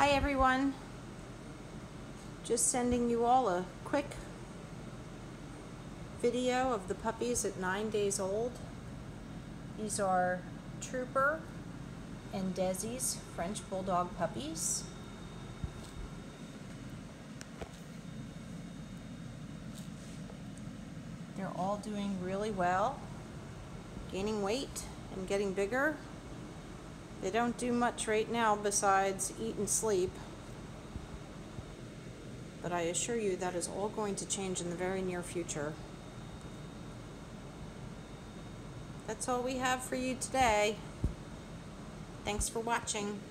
Hi everyone, just sending you all a quick video of the puppies at 9 days old. These are Trooper and Dezi's French Bulldog puppies. They're all doing really well, gaining weight and getting bigger. They don't do much right now besides eat and sleep, but I assure you that is all going to change in the very near future. That's all we have for you today. Thanks for watching.